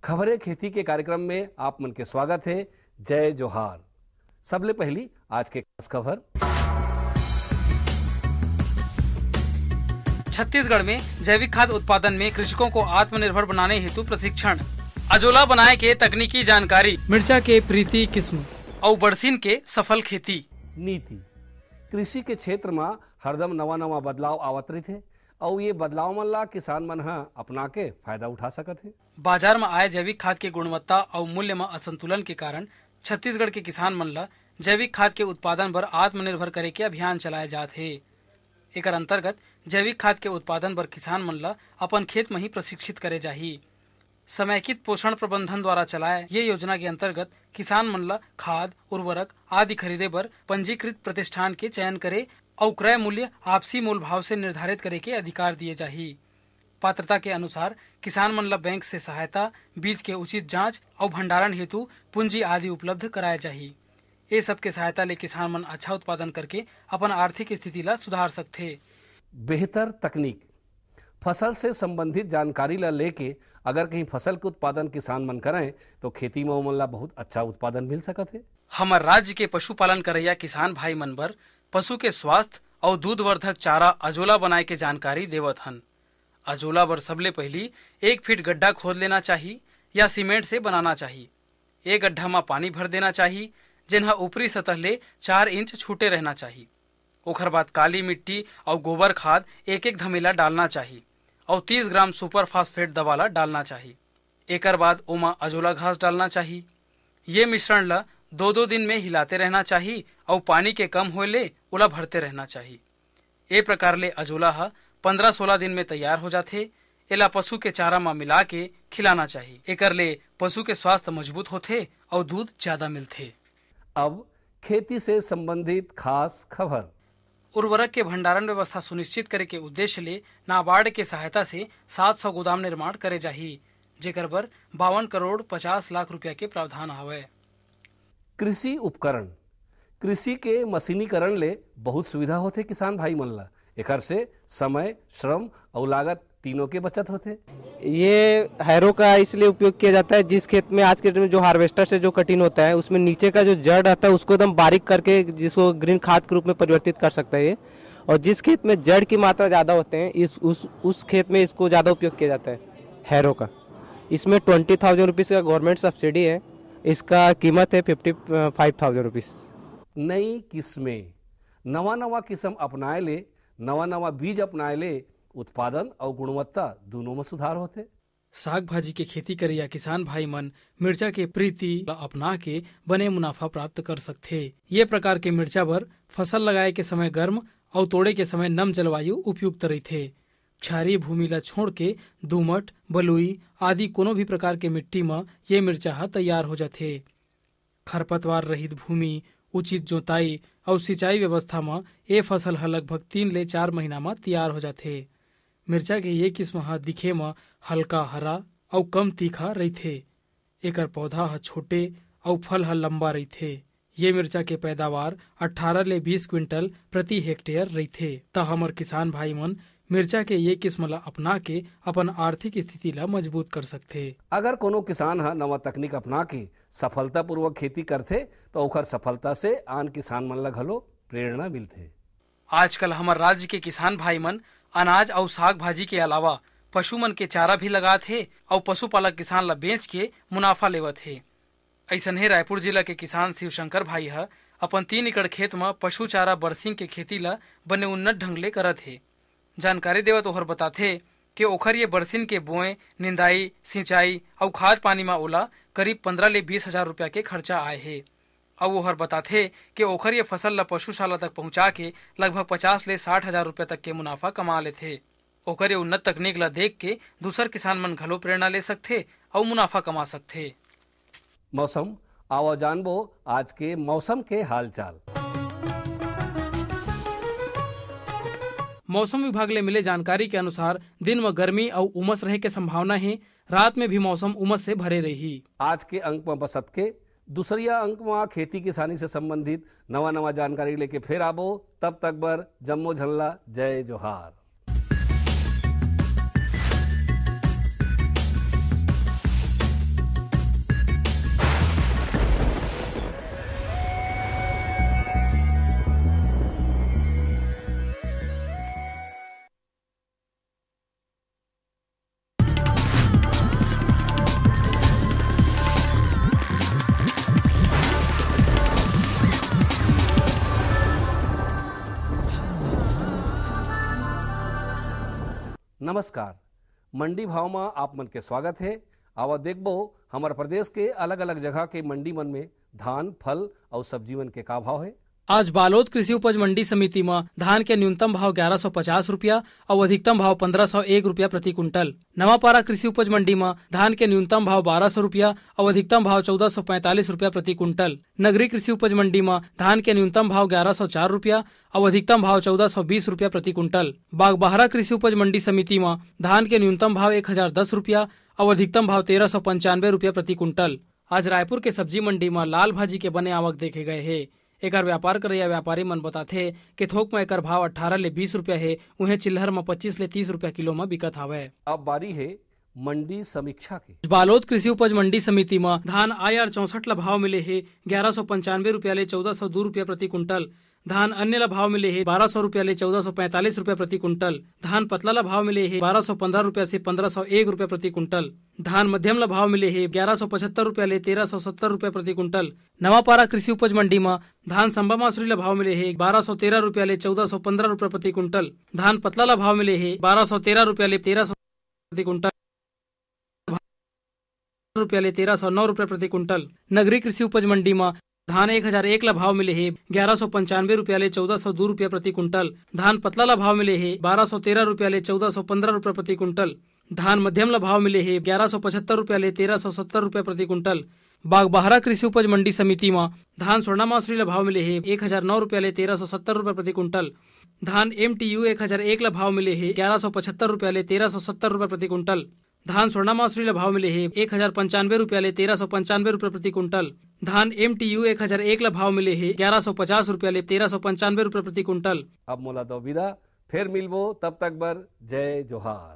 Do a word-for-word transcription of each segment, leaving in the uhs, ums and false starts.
खबरें खेती के कार्यक्रम में आप मन के स्वागत है। जय जोहार। सबले पहली आज के खास खबर। छत्तीसगढ़ में जैविक खाद उत्पादन में कृषकों को आत्मनिर्भर बनाने हेतु प्रशिक्षण। अजोला बनाए के तकनीकी जानकारी। मिर्चा के प्रीति किस्म और बरसीन के सफल खेती। नीति कृषि के क्षेत्र में हरदम नवा नवा बदलाव आवत रही थे और ये बदलाव मन ला किसान मन ह अपना के फायदा उठा सकत है। बाजार में आए जैविक खाद के गुणवत्ता और मूल्य में असंतुलन के कारण छत्तीसगढ़ के किसान मन ला जैविक खाद के उत्पादन पर आत्मनिर्भर करे के अभियान चलाए जाते हैं। एकर अंतर्गत जैविक खाद के उत्पादन पर किसान मन ला अपन खेत में ही प्रशिक्षित करे जाही। समेकित पोषण प्रबंधन द्वारा चलाए ये योजना के अंतर्गत किसान मन ला खाद उर्वरक आदि खरीदे पर पंजीकृत प्रतिष्ठान के चयन करे और क्रय मूल्य आपसी मोल भाव से निर्धारित करे के अधिकार दिए जाही। पात्रता के अनुसार किसान मन ला बैंक से सहायता, बीज के उचित जांच और भंडारण हेतु पूंजी आदि उपलब्ध कराए जाही। ये सब के सहायता ले किसान मन अच्छा उत्पादन करके अपन आर्थिक स्थिति ला सुधार सकथे। बेहतर तकनीक फसल से संबंधित जानकारी ला लेके अगर कहीं फसल के उत्पादन किसान मन करें तो खेती में ओमन ला बहुत अच्छा उत्पादन मिल सकत है। हमार राज्य के पशुपालन करैया किसान भाई मन बर पशु के स्वास्थ्य और दूध वर्धक चारा अजोला बनाए के जानकारी देवत हन। अजोला बर सबले पहली एक फीट गड्ढा खोद लेना चाहिए या सीमेंट से बनाना चाहिए। एक गड्ढा में पानी भर देना चाहिए जिन्हा ऊपरी सतह ले चार इंच छूटे रहना चाहिए। ओखर बाद काली मिट्टी और गोबर खाद एक एक धमेला डालना चाहिए और तीस ग्राम सुपर फास्फेट दवाला डालना चाहिए। एकर बाद ओमा अजोला घास डालना चाहिए। ये मिश्रण ला दो दो दिन में हिलाते रहना चाहिए और पानी के कम होए ले उला भरते रहना चाहिए। ए प्रकार ले अजोला हा पंद्रह सोलह दिन में तैयार हो जाते। एला पशु के चारा में मिला के खिलाना चाहिए। एकर ले पशु के स्वास्थ्य मजबूत होते और दूध ज्यादा मिलते। अब खेती से संबंधित खास खबर। उर्वरक के भंडारण व्यवस्था सुनिश्चित करे के उद्देश्य ले नाबार्ड के सहायता से सात सौ गोदाम निर्माण करे जाही, जेकर बर बावन करोड़ पचास लाख रुपया के प्रावधान हवे। कृषि उपकरण कृषि के मशीनीकरण ले बहुत सुविधा होते किसान भाई मन ला। एकर से समय, श्रम और लागत तीनों के बचत होते। ये हैरो का इसलिए उपयोग किया जाता है जिस खेत में आज के डेट में जो हार्वेस्टर से जो कटिंग होता है उसमें नीचे का जो जड़ रहता है उसको एकदम बारीक करके जिसको ग्रीन खाद के रूप में परिवर्तित कर सकता है ये। और जिस खेत में जड़ की मात्रा ज़्यादा होते हैं इस उस उस खेत में इसको ज़्यादा उपयोग किया जाता है हैरो का। इसमें ट्वेंटी थाउजेंड रुपीज़ का गवर्नमेंट सब्सिडी है। इसका कीमत है फिफ्टी फाइव थाउजेंड रुपीज़। नई किस्में नवा नवा किस्म अपनाए ले नवा नवा बीज अपनाए ले उत्पादन और गुणवत्ता दोनों में सुधार होते। साग भाजी के खेती करिया किसान भाई मन मिर्चा के प्रीति अपना के बने मुनाफा प्राप्त कर सकते। ये प्रकार के मिर्चा बर फसल लगाए के समय गर्म और तोड़े के समय नम जलवायु उपयुक्त रहते। क्षारीय भूमि ला छोड़ के दोमट, बलुई आदि कोनो भी प्रकार के मिट्टी में ये मिर्चा हा तैयार हो जाते। खरपतवार रहित भूमि, उचित जोताई और सिंचाई व्यवस्था में ये फसल हा लगभग तीन ले चार महीना में तैयार हो जाते। मिर्चा के ये किस्म हा दिखे में हल्का हरा और कम तीखा रहते। एकर पौधा हा छोटे और फल हा लंबा रहते। ये मिर्चा के पैदावार अठारह ले बीस क्विंटल प्रति हेक्टेयर रहते। त हमर किसान भाई मन मिर्चा के ये किस्म ला अपना के अपन आर्थिक स्थिति ला मजबूत कर सकते। अगर कोनो किसान हा नवा तकनीक अपना के सफलता पूर्वक खेती करते तो ओकर सफलता से आन किसान मन ला घलो प्रेरणा मिलते। आजकल हमार राज्य के किसान भाई मन अनाज और साग भाजी के अलावा पशु मन के चारा भी लगात है और पशुपालक किसान ला बेच के मुनाफा लेवत है। ऐसन है रायपुर जिला के किसान शिव शंकर भाई है अपन तीन एकड़ खेत में पशु चारा बरसिंग के खेती ला बने उन्नत ढंग ले करत है। जानकारी देवत ओहर बताथे कि ओखर ये बरसिन के बोए, निंदाई, सिंचाई और खाद पानी में ओला करीब पंद्रह ले बीस हजार रुपया के खर्चा आए है। अब ओहर बताथे कि ओखर ये फसल ला पशुशाला तक पहुंचा के लगभग पचास ले साठ हजार रुपया तक के मुनाफा कमा लेथे। ओकर ये उन्नत तकनीक ला देख के दूसर किसान मन घलो प्रेरणा ले सकथे और मुनाफा कमा सकथे। मौसम आओ जानबो आज के मौसम के हालचाल। मौसम विभाग ले मिले जानकारी के अनुसार दिन में गर्मी और उमस रहे के संभावना है। रात में भी मौसम उमस से भरे रही। आज के अंक में बसत के दूसरिया अंक में खेती किसानी से संबंधित नवा नवा जानकारी लेके फिर आबो। तब तक बर जम्मो झल्ला जय जोहार। नमस्कार। मंडी भाव में आप मन के स्वागत है। आवा देखबो हमारे प्रदेश के अलग अलग जगह के मंडी मन में धान, फल और सब्जी मन के का भाव है। आज बालोद कृषि उपज मंडी समिति में धान के न्यूनतम भाव ग्यारह सौ पचास रूपया और अधिकतम भाव पंद्रह सौ एक रूपया प्रति कुंटल। नवापारा कृषि उपज मंडी में धान के न्यूनतम भाव बारह सौ रूपया और अधिकतम भाव चौदह सौ पैंतालीस रूपया प्रति कुंटल। नगरी कृषि उपज मंडी में धान के न्यूनतम भाव ग्यारह सौ चार रूपया और अधिकतम भाव चौदह सौ बीस रूपया प्रति कुंटल। बागबाहरा कृषि उपज मंडी समिति में धान के न्यूनतम भाव एक हजार दस रूपया और अधिकतम भाव तेरह सौ पंचानवे रूपया प्रति कुंटल। आज रायपुर के सब्जी मंडी में लाल भाजी के बने आवक देखे गए है। एकर व्यापार करैया व्यापारी मन बताथे कि थोक में एकर भाव अठारह ले बीस रूपया है, उन्हें चिल्हर में पच्चीस ले तीस रूपया किलो में बिकत हावे। अब बारी है मंडी समीक्षा की। बालोद कृषि उपज मंडी समिति में धान आई आर चौसठ ला भाव मिले है ग्यारह सौ पंचानवे रूपया ले चौदह सौ दो रूपया प्रति कुंटल। धान अन्य ला भाव मिले है बारह सौ रूपया ले चौदह सौ पैंतालीस रूपया प्रति कुंटल। धान पतला ला भाव मिले है बारह सौ पंद्रह रूपया से पंद्रह सौ एक रूपया प्रति कुंटल। धान मध्यम ला भाव मिले है ग्यारह सौ पचहत्तर रूपया ले तेरह सौ सत्तर रूपया प्रति कुंटल। नवापारा कृषि उपज मंडी में धान संबा मासुरी ला भाव मिले है बारह सौ तेरह रूपया ले चौदह सौ पंद्रह रूपया प्रति कुंटल। धान पतला ला भाव मिले है बारह सौ तेरह रूपया ले तेरह सौ प्रति कुंटल रूपया ले तेरह सौ नौ रूपया प्रति कुंटल। नगरी कृषि उपज मंडी में धान एक हजार एक ला भाव मिले है ग्यारह सौ पंचानवे रूपया ले चौदह सौ दो रूपया प्रति कुंटल। धान पतला ला भाव मिले है बारह सौ तेरह रूपया ले चौदह सौ पंद्रह रूपया प्रति कुंटल। धान मध्यम ला भाव मिले है ग्यारह सौ पचहत्तर रूपया ले तेरह सौ सत्तर रूपया प्रति कुंटल। बागबाहरा कृषि उपज मंडी समिति में धान स्वर्णा मासुरी ला भाव मिले है एक हजार नौ रूपया ले तेरह सौ सत्तर रूपया प्रति कुंटल। धान एम टी यू एक हजार एक ला भाव मिले है ग्यारह सौ पचहत्तर रूपया ले तेरह सौ सत्तर रूपया प्रति कुंटल। धान स्वर्णा मासुरी ला भाव मिले है एक हजार पंचानवे रूपया ले तेरह सौ पंचानवे रूपया प्रति कुंटल। धान एम टी यू एक हजार एक ला भाव मिले है ग्यारह सौ पचास रूपया ले तेरह सौ पंचानवे रूपया प्रति कुंटल। अब मोला दो विदा, फिर मिलबो, तब तक बर जय जोहार।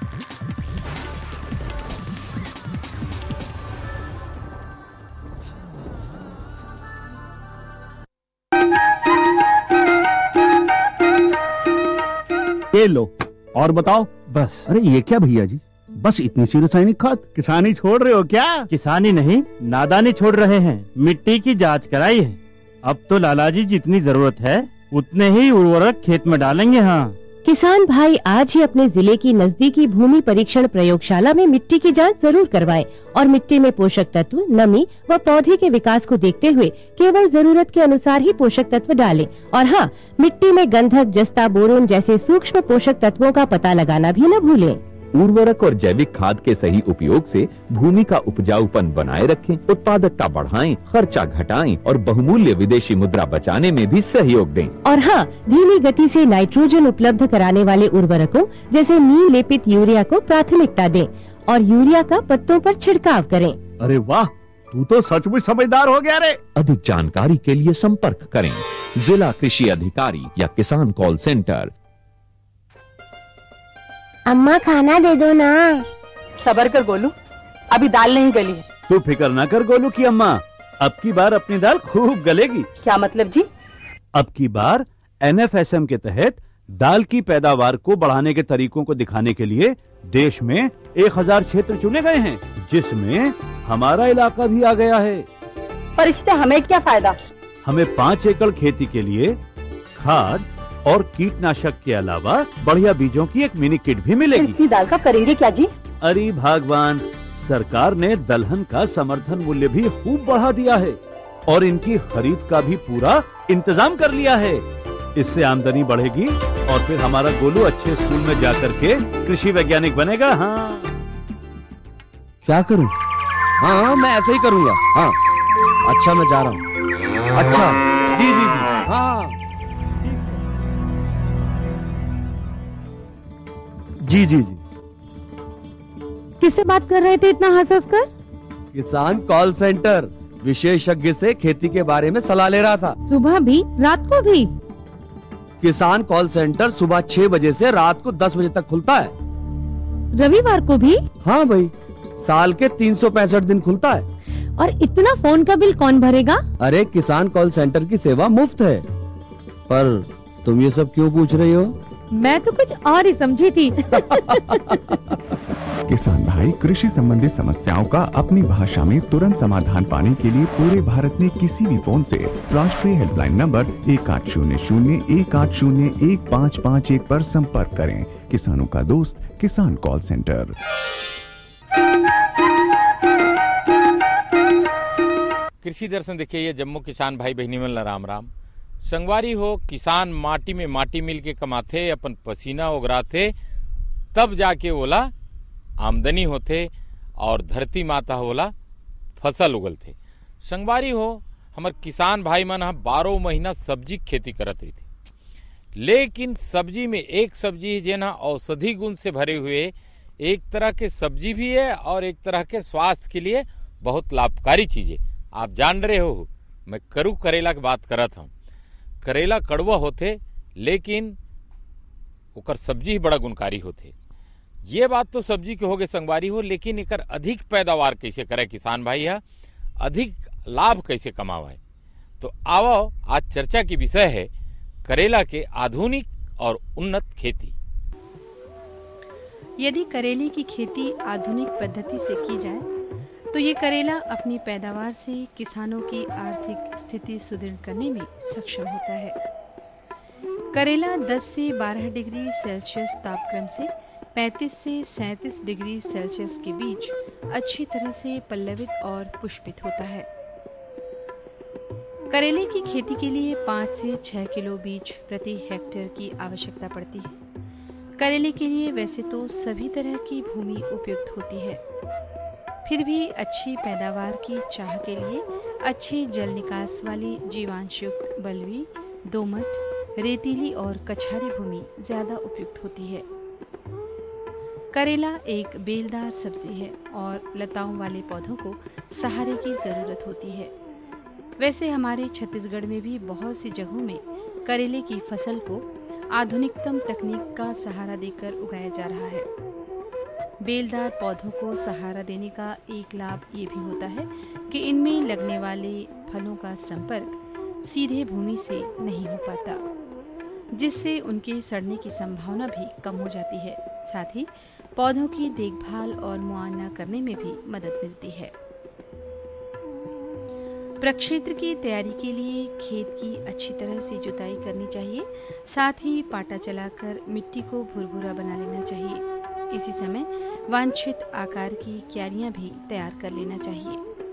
ये लो और बताओ। बस। अरे ये क्या भैया जी, बस इतनी सी रासायनिक खाद? किसानी छोड़ रहे हो क्या? किसानी नहीं, नादानी छोड़ रहे हैं। मिट्टी की जांच कराई है। अब तो लाला जी जितनी जरूरत है उतने ही उर्वरक खेत में डालेंगे। हाँ, किसान भाई आज ही अपने जिले की नजदीकी भूमि परीक्षण प्रयोगशाला में मिट्टी की जांच जरूर करवाएं और मिट्टी में पोषक तत्व, नमी व पौधे के विकास को देखते हुए केवल जरूरत के अनुसार ही पोषक तत्व डालें। और हाँ, मिट्टी में गंधक, जस्ता, बोरोन जैसे सूक्ष्म पोषक तत्वों का पता लगाना भी न भूलें। उर्वरक और जैविक खाद के सही उपयोग से भूमि का उपजाऊपन बनाए रखें, उत्पादकता बढ़ाएं, खर्चा घटाएं और बहुमूल्य विदेशी मुद्रा बचाने में भी सहयोग दें। और हाँ, धीमी गति से नाइट्रोजन उपलब्ध कराने वाले उर्वरकों जैसे नीम लेपित यूरिया को प्राथमिकता दें और यूरिया का पत्तों पर छिड़काव करें। अरे वाह, तू तो सचमुच समझदार हो गया रे। अधिक जानकारी के लिए संपर्क करें जिला कृषि अधिकारी या किसान कॉल सेंटर। अम्मा खाना दे दो ना। सबर कर गोलू, अभी दाल नहीं गली है। तू फिक्र ना कर गोलू की अम्मा, अब की बार अपनी दाल खूब गलेगी। क्या मतलब जी? अब की बार एन एफ एस एम के तहत दाल की पैदावार को बढ़ाने के तरीकों को दिखाने के लिए देश में एक हजार क्षेत्र चुने गए हैं, जिसमें हमारा इलाका भी आ गया है। पर इससे हमें क्या फायदा? हमें पाँच एकड़ खेती के लिए खाद और कीटनाशक के अलावा बढ़िया बीजों की एक मिनी किट भी मिलेगी। इतनी दाल का करेंगे क्या जी? अरे भगवान, सरकार ने दलहन का समर्थन मूल्य भी खूब बढ़ा दिया है और इनकी खरीद का भी पूरा इंतजाम कर लिया है। इससे आमदनी बढ़ेगी और फिर हमारा गोलू अच्छे स्कूल में जाकर के कृषि वैज्ञानिक बनेगा। हाँ, क्या करूं? हाँ हाँ मैं ऐसे ही करूंगा। हाँ अच्छा, मैं जा रहा हूँ। अच्छा जी जी जी हाँ जी जी जी। किससे बात कर रहे थे इतना हंस हंस कर? किसान कॉल सेंटर, विशेषज्ञ से खेती के बारे में सलाह ले रहा था। सुबह भी, रात को भी? किसान कॉल सेंटर सुबह छह बजे से रात को दस बजे तक खुलता है। रविवार को भी? हाँ भाई, साल के तीन सौ पैंसठ दिन खुलता है। और इतना फोन का बिल कौन भरेगा? अरे किसान कॉल सेंटर की सेवा मुफ्त है। पर तुम ये सब क्यों पूछ रही हो? मैं तो कुछ और ही समझी थी। किसान भाई कृषि संबंधी समस्याओं का अपनी भाषा में तुरंत समाधान पाने के लिए पूरे भारत में किसी भी फोन से राष्ट्रीय हेल्पलाइन नंबर एक आठ शून्य शून्य एक आठ शून्य एक पाँच पाँच एक पर संपर्क करें। किसानों का दोस्त किसान कॉल सेंटर। कृषि दर्शन देखिए, ये जम्मू किसान भाई बहनी मन ला राम राम। संगवारी हो, किसान माटी में माटी मिल के कमाथे, अपन पसीना उगराथे, तब जाके ओला आमदनी होथे और धरती माता होला फसल उगलथे। संगवारी हो, हमर किसान भाई मन ह बारह महीना सब्जी खेती करत रही थी, लेकिन सब्जी में एक सब्जी जेन औषधि गुण से भरे हुए एक तरह के सब्जी भी है और एक तरह के स्वास्थ्य के लिए बहुत लाभकारी चीज है। आप जान रहे हो, मैं करू करेला की बात करत हूँ। करेला कड़वा होते लेकिन ओकर सब्जी ही बड़ा गुणकारी होते। ये बात तो सब्जी के होगे संगवारी हो, लेकिन एकर अधिक पैदावार कैसे करे किसान भाई है, अधिक लाभ कैसे कमावे। तो आओ, आज चर्चा की विषय है करेला के आधुनिक और उन्नत खेती। यदि करेले की खेती आधुनिक पद्धति से की जाए तो ये करेला अपनी पैदावार से किसानों की आर्थिक स्थिति सुदृढ़ करने में सक्षम होता है। करेला दस से बारह डिग्री सेल्सियस तापक्रम से पैंतीस से सैंतीस डिग्री सेल्सियस के बीच अच्छी तरह से पल्लवित और पुष्पित होता है। करेले की खेती के लिए पाँच से छह किलो बीज प्रति हेक्टेयर की आवश्यकता पड़ती है। करेले के लिए वैसे तो सभी तरह की भूमि उपयुक्त होती है, फिर भी अच्छी पैदावार की चाह के लिए अच्छे जल निकास वाली जीवांशयुक्त बलुई, दोमट, रेतीली और कछारी भूमि ज्यादा उपयुक्त होती है। करेला एक बेलदार सब्जी है और लताओं वाले पौधों को सहारे की जरूरत होती है। वैसे हमारे छत्तीसगढ़ में भी बहुत सी जगहों में करेले की फसल को आधुनिकतम तकनीक का सहारा देकर उगाया जा रहा है। बेलदार पौधों को सहारा देने का एक लाभ ये भी होता है कि इनमें लगने वाले फलों का संपर्क सीधे भूमि से नहीं हो पाता, जिससे उनके सड़ने की संभावना भी कम हो जाती है। साथ ही पौधों की देखभाल और मुआयना करने में भी मदद मिलती है। प्रक्षेत्र की तैयारी के लिए खेत की अच्छी तरह से जुताई करनी चाहिए। साथ ही पाटा चलाकर मिट्टी को भुरभुरा बना लेना चाहिए। इसी समय वांछित आकार की क्यारियां भी तैयार कर लेना चाहिए।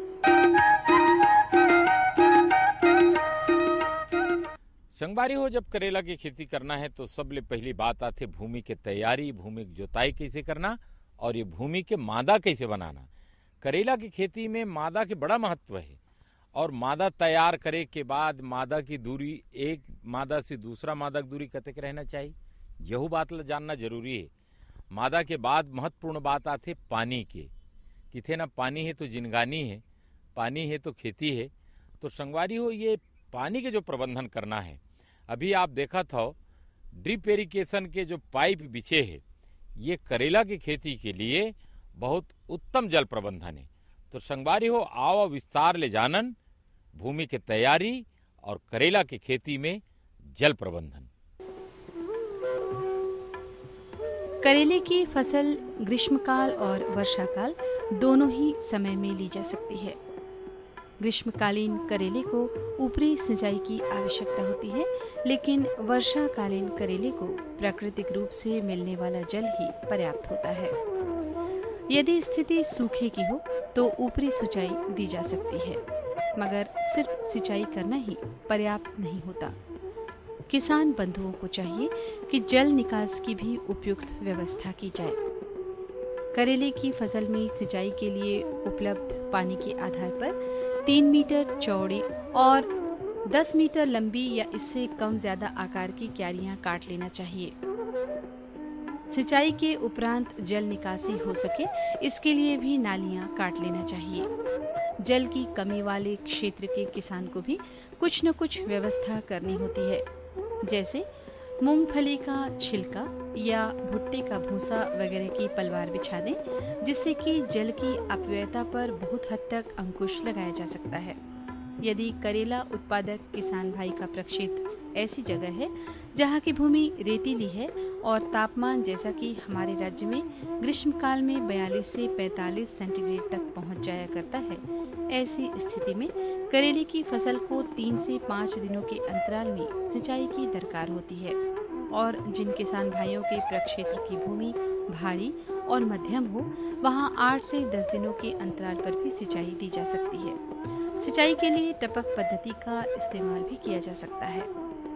संगवारी हो, जब करेला की खेती करना है तो सबले पहली बात आते भूमि के तैयारी, भूमि की जुताई कैसे करना और ये भूमि के मादा कैसे बनाना। करेला की खेती में मादा के बड़ा महत्व है और मादा तैयार करे के बाद मादा की दूरी, एक मादा से दूसरा मादा की दूरी कतक रहना चाहिए, यह बात जानना जरूरी है। मादा के बाद महत्वपूर्ण बात आते पानी के, किथे ना पानी है तो जिनगानी है, पानी है तो खेती है। तो संगवारी हो, ये पानी के जो प्रबंधन करना है, अभी आप देखा था ड्रिप इरिगेशन के जो पाइप बिछे है, ये करेला की खेती के लिए बहुत उत्तम जल प्रबंधन है। तो संगवारी हो, आओ विस्तार ले जानन भूमि के तैयारी और करेला की खेती में जल प्रबंधन। करेले की फसल ग्रीष्मकाल और वर्षाकाल दोनों ही समय में ली जा सकती है। ग्रीष्मकालीन करेले को ऊपरी सिंचाई की आवश्यकता होती है, लेकिन वर्षाकालीन करेले को प्राकृतिक रूप से मिलने वाला जल ही पर्याप्त होता है। यदि स्थिति सूखे की हो तो ऊपरी सिंचाई दी जा सकती है, मगर सिर्फ सिंचाई करना ही पर्याप्त नहीं होता। किसान बंधुओं को चाहिए कि जल निकास की भी उपयुक्त व्यवस्था की जाए। करेले की फसल में सिंचाई के लिए उपलब्ध पानी के आधार पर तीन मीटर चौड़ी और दस मीटर लंबी या इससे कम ज्यादा आकार की क्यारियां काट लेना चाहिए। सिंचाई के उपरांत जल निकासी हो सके, इसके लिए भी नालियां काट लेना चाहिए। जल की कमी वाले क्षेत्र के किसान को भी कुछ न कुछ व्यवस्था करनी होती है, जैसे मूंगफली का छिलका या भुट्टे का भूसा वगैरह की पलवार बिछा दें, जिससे कि जल की अपव्ययता पर बहुत हद तक अंकुश लगाया जा सकता है। यदि करेला उत्पादक किसान भाई का प्रक्षेत्र ऐसी जगह है जहाँ की भूमि रेतीली है और तापमान जैसा कि हमारे राज्य में ग्रीष्मकाल में बयालीस से पैंतालीस सेंटीग्रेड तक पहुँच जाया करता है, ऐसी स्थिति में करेले की फसल को तीन से पाँच दिनों के अंतराल में सिंचाई की दरकार होती है और जिन किसान भाइयों के प्रक्षेत्र की भूमि भारी और मध्यम हो, वहां आठ से दस दिनों के अंतराल पर भी सिंचाई दी जा सकती है। सिंचाई के लिए टपक पद्धति का इस्तेमाल भी किया जा सकता है।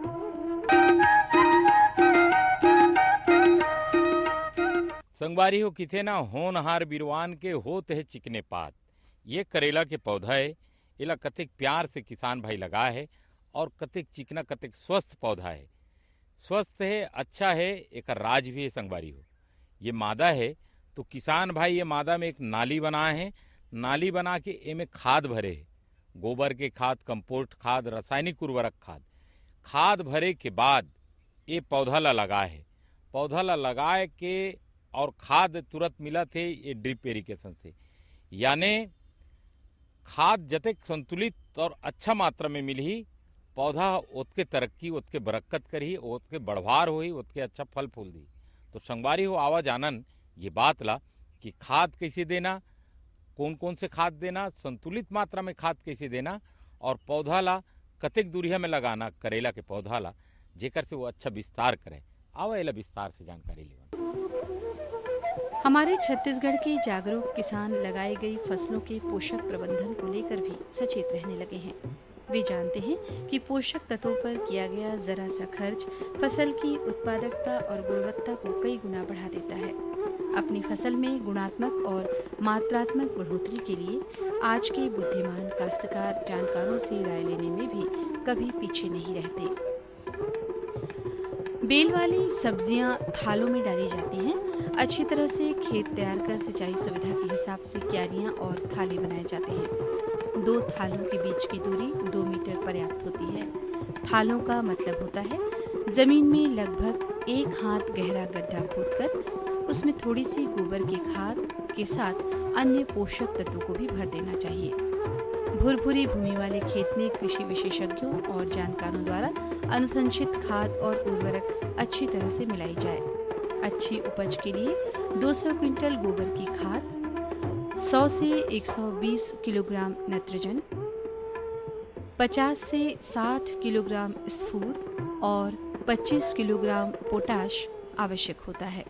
संगवारी हो किथे ना होनहार बिरवान के होत है चिकने पात। ये करेला के पौधा है, इला कतेक प्यार से किसान भाई लगा है और कतेक चिकना कतेक स्वस्थ पौधा है। स्वस्थ है, अच्छा है, एक राज भी है। संगवारी हो ये मादा है तो किसान भाई ये मादा में एक नाली बनाए हैं, नाली बना के एमे खाद भरे है, गोबर के खाद, कंपोस्ट खाद, रासायनिक उर्वरक खाद। खाद भरे के बाद ये पौधा ला लगाए है, पौधा ला लगाए के और खाद तुरंत मिला थे ये ड्रिप इरिगेशन से, यानी खाद जतेक संतुलित और अच्छा मात्रा में मिली, पौधा ओतके तरक्की, ओतके बरक्कत करी, ओतके बढ़वार हुई, ओतके अच्छा फल फूल दी। तो संगवारी हो आवाज आनंद ये बात ला कि खाद कैसे देना, कौन कौन से खाद देना, संतुलित मात्रा में खाद कैसे देना और पौधा ला कतेक दूरिया में लगाना करेला के पौधा ला, जेकर से वो अच्छा विस्तार करे। आवा एला विस्तार से जानकारी ले। हमारे छत्तीसगढ़ के जागरूक किसान लगाई गई फसलों के पोषक प्रबंधन को लेकर भी सचेत रहने लगे हैं। वे जानते हैं कि पोषक तत्वों पर किया गया जरा सा खर्च फसल की उत्पादकता और गुणवत्ता को कई गुना बढ़ा देता है। अपनी फसल में गुणात्मक और मात्रात्मक बढ़ोतरी के लिए आज के बुद्धिमान काश्तकार जानकारों से राय लेने में भी कभी पीछे नहीं रहते। बेल वाली सब्जियां थालों में डाली जाती हैं। अच्छी तरह से खेत तैयार कर सिंचाई सुविधा के हिसाब से क्यारियां और थाले बनाए जाते हैं। दो थालों के बीच की दूरी दो मीटर पर्याप्त होती है। थालों का मतलब होता है जमीन में लगभग एक हाथ गहरा गड्ढा खोदकर उसमें थोड़ी सी गोबर की खाद के साथ अन्य पोषक तत्वों को भी भर देना चाहिए। भुरभुरी भूमि वाले खेत में कृषि विशेषज्ञों और जानकारों द्वारा अनुशंसित खाद और उर्वरक अच्छी तरह से मिलाई जाए। अच्छी उपज के लिए दो सौ क्विंटल गोबर की खाद, सौ से एक सौ बीस किलोग्राम नाइट्रोजन, पचास से साठ किलोग्राम स्फूर और पच्चीस किलोग्राम पोटाश आवश्यक होता है।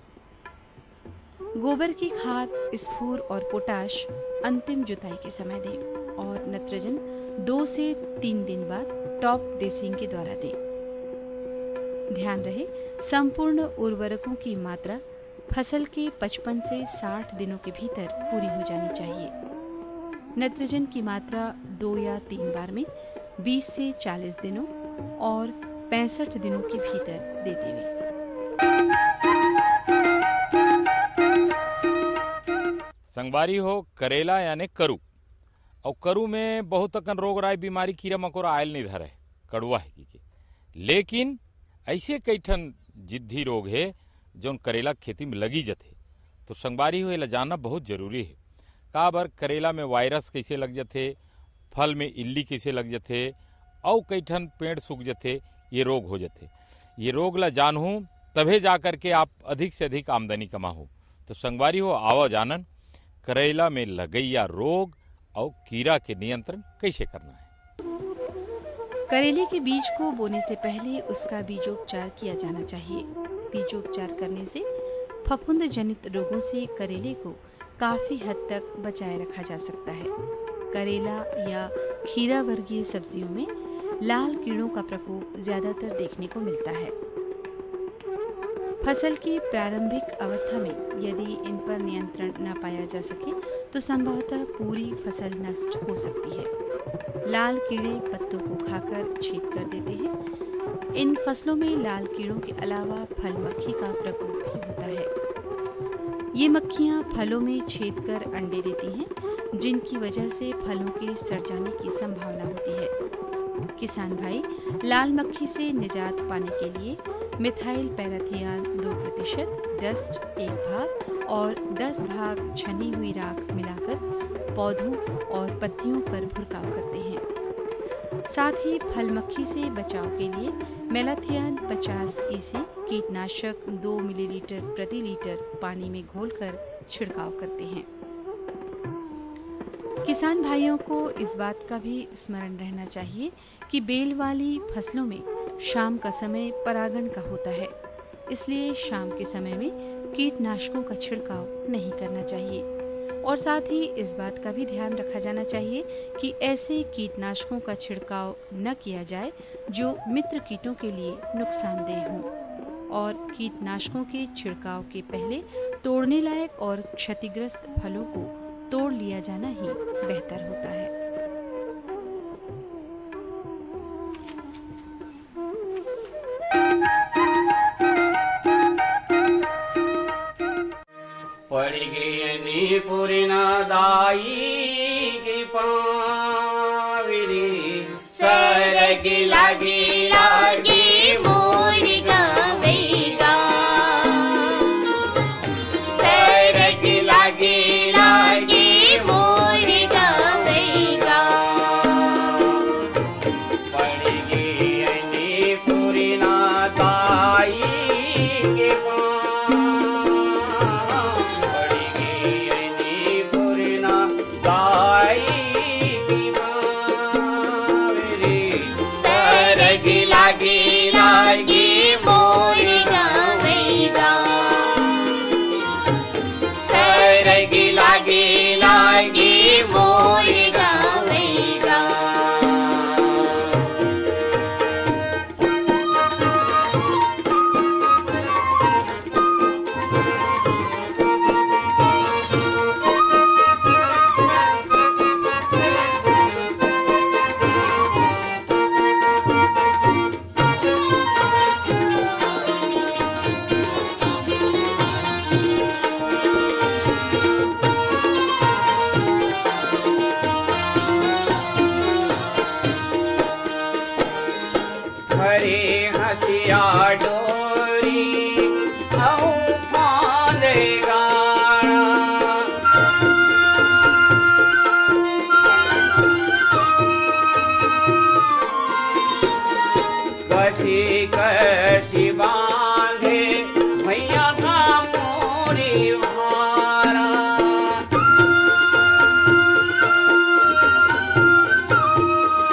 गोबर की खाद, स्फूर और पोटाश अंतिम जुताई के समय दें और नाइट्रोजन दो से तीन दिन बाद टॉप ड्रेसिंग के द्वारा दें। ध्यान रहे संपूर्ण उर्वरकों की मात्रा फसल के पचपन से साठ दिनों के भीतर पूरी हो जानी चाहिए। नाइट्रोजन की मात्रा दो या तीन बार में बीस से चालीस दिनों और पैंसठ दिनों के भीतर देते हुए। संगवारी हो करेला यानी करू, और करू में बहुत अकन रोग राय बीमारी कीड़ा मकोड़ा आयल नहीं धरे, कड़ुआ है की के। लेकिन ऐसे कई ठन जिद्दी रोग है जो करेला खेती में लगी जाते, तो संगवारी हो एला जानना बहुत जरूरी है। का बर करेला में वायरस कैसे लग जाते, फल में इल्ली कैसे लग जाते, और कई ठन पेड़ सूख जाते, ये रोग हो जाते। ये रोग ला जानूँ तभे जा कर के आप अधिक से अधिक आमदनी कमाओ। तो संगवारी हो आवा जानन करेला में लगैया रोग और कीड़ा के नियंत्रण कैसे करना है। करेले के बीज को बोने से पहले उसका बीजोपचार किया जाना चाहिए। बीजोपचार करने से फफूंद जनित रोगों से करेले को काफी हद तक बचाए रखा जा सकता है। करेला या खीरा वर्गीय सब्जियों में लाल कीड़ों का प्रकोप ज्यादातर देखने को मिलता है। फसल की प्रारंभिक अवस्था में यदि इन पर नियंत्रण न पाया जा सके तो संभवतः पूरी फसल नष्ट हो सकती है। लाल कीड़े पत्तों को खाकर छेद कर देते हैं। इन फसलों में लाल कीड़ों के अलावा फल मक्खी का प्रकोप भी होता है। ये मक्खियां फलों में छेद कर अंडे देती हैं, जिनकी वजह से फलों के सड़ जाने की संभावना होती है। किसान भाई लाल मक्खी से निजात पाने के लिए मिथाइल पैराथियान दो प्रतिशत, डस्ट एक भाग और दस भाग छनी हुई राख मिलाकर पौधों और पत्तियों पर भुरकाव करते हैं। साथ ही फल मक्खी से बचाव के लिए मेलाथियान पचास ईसी कीटनाशक दो मिलीलीटर प्रति लीटर पानी में घोलकर छिड़काव करते हैं। किसान भाइयों को इस बात का भी स्मरण रहना चाहिए कि बेल वाली फसलों में शाम का समय परागण का होता है, इसलिए शाम के समय में कीटनाशकों का छिड़काव नहीं करना चाहिए। और साथ ही इस बात का भी ध्यान रखा जाना चाहिए कि ऐसे कीटनाशकों का छिड़काव न किया जाए जो मित्र कीटों के लिए नुकसानदेह हों। और कीटनाशकों के छिड़काव के पहले तोड़ने लायक और क्षतिग्रस्त फलों को तोड़ लिया जाना ही बेहतर होता है। पड़ गई पुरना दाई की पावरी सरग लगे लागे मोर गवेगा सरग लगे लागे मोर गवेगा पड़ गई पुरना दाई के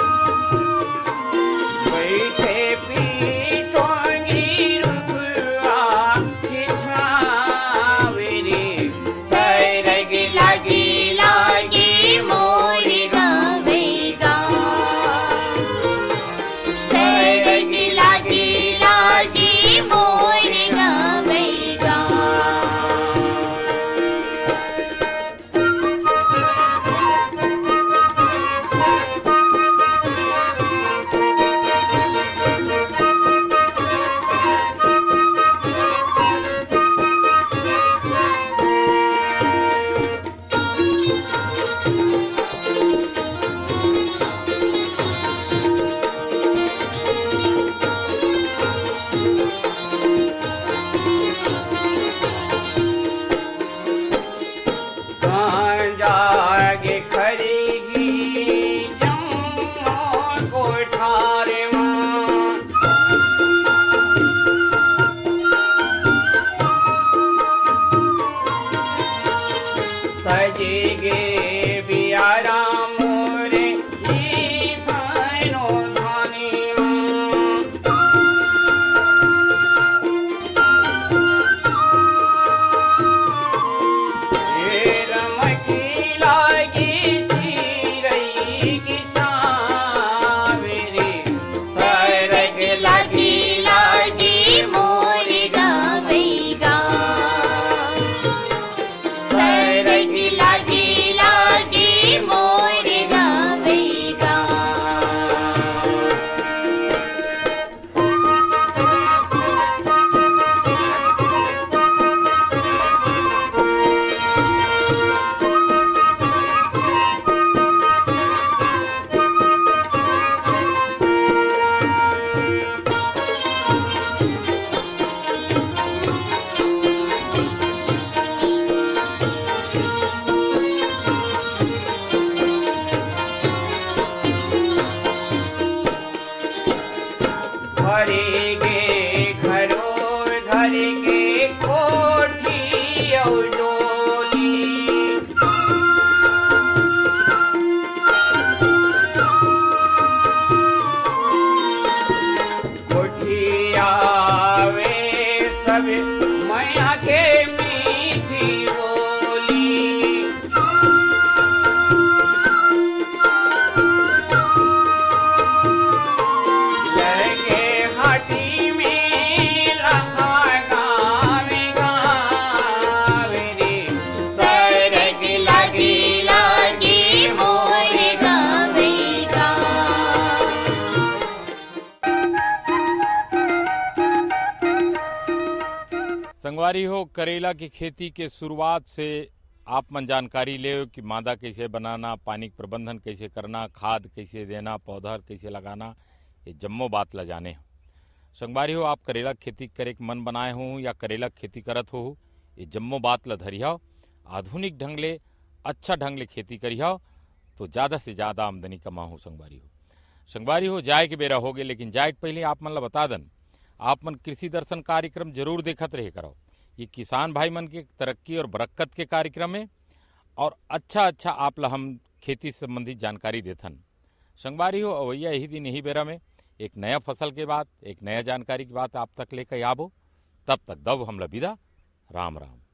बैठे पी संगवारी हो, करेला की खेती के शुरुआत से आप मन जानकारी ले कि मादा कैसे बनाना, पानी के प्रबंधन कैसे करना, खाद कैसे देना, पौधा कैसे लगाना, ये जम्मो बात ला जाने हो। संगवारी हो, आप करेला खेती करे के मन बनाए हो या करेला खेती करत हो, ये जम्मो बात ला धरियाओ, आधुनिक ढंग ले अच्छा ढंग ले खेती करियाओ तो ज़्यादा से ज़्यादा आमदनी कमाओ। संगवारी हो संगवारी हो जाए के बेरा हो गए, लेकिन जाए के पहले आप मन ला बता दन, आप मन कृषि दर्शन कार्यक्रम जरूर देखत रहे करो। ये किसान भाई मन के तरक्की और बरक्कत के कार्यक्रम है और अच्छा अच्छा आप ला हम खेती संबंधी जानकारी देथन। संगवारी हो अवैया यही दिन यही बेरा में एक नया फसल के बाद एक नया जानकारी की बात आप तक लेकर आबो। तब तक दब हम ला विदा। राम राम।